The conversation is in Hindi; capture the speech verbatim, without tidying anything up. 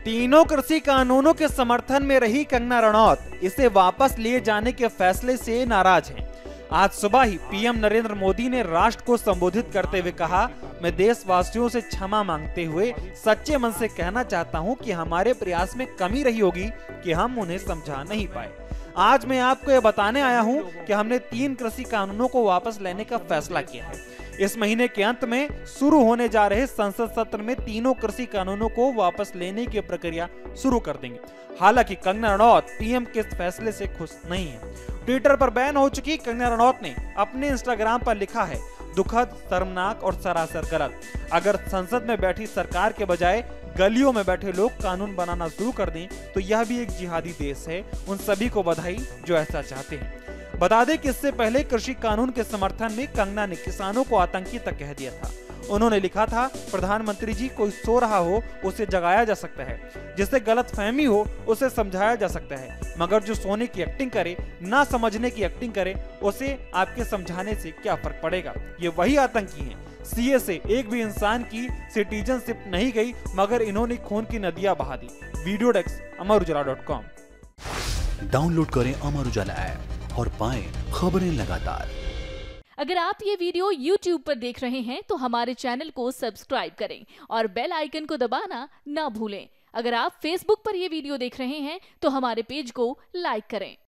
तीनों कृषि कानूनों के समर्थन में रही कंगना रनौत इसे वापस लिए जाने के फैसले से नाराज हैं। आज सुबह ही पीएम नरेंद्र मोदी ने राष्ट्र को संबोधित करते हुए कहा, मैं देशवासियों से क्षमा मांगते हुए सच्चे मन से कहना चाहता हूं कि हमारे प्रयास में कमी रही होगी कि हम उन्हें समझा नहीं पाए। आज मैं आपको यह बताने आया हूं कि हमने तीन कृषि कानूनों को वापस लेने का फैसला किया है। इस महीने के अंत में शुरू होने जा रहे संसद सत्र में तीनों कृषि कानूनों को वापस लेने की प्रक्रिया शुरू कर देंगे। हालांकि कंगना रनौत पीएम के इस फैसले से खुश नहीं है। ट्विटर पर बैन हो चुकी कंगना रनौत ने अपने इंस्टाग्राम पर लिखा है, दुखद, शर्मनाक और सरासर गलत। अगर संसद में बैठी सरकार के बजाय गलियों में बैठे लोग कानून बनाना शुरू कर दें तो यह भी एक जिहादी देश है। उन सभी को बधाई जो ऐसा चाहते हैं। बता दें कि इससे पहले कृषि कानून के समर्थन में कंगना ने किसानों को आतंकी तक कह दिया था। उन्होंने लिखा था, प्रधानमंत्री जी, कोई सो रहा हो उसे जगाया जा सकता है, जिससे गलतफहमी हो उसे समझाया जा सकता है, मगर जो सोने की एक्टिंग करे, ना समझने की एक्टिंग करे, उसे आपके समझाने से क्या फर्क पड़ेगा। ये वही आतंकी हैं। सीए से एक भी इंसान की सिटीजनशिप नहीं गई, मगर इन्होंने खून की नदियां बहा दी। Video desk Amar Ujala dot com. Download करें अमर उजाला ऐप और पाएं खबरें लगातार। अगर आप ये वीडियो यूट्यूब पर देख रहे हैं तो हमारे चैनल को सब्सक्राइब करें और बेल आइकन को दबाना ना भूलें। अगर आप फेसबुक पर ये वीडियो देख रहे हैं तो हमारे पेज को लाइक करें।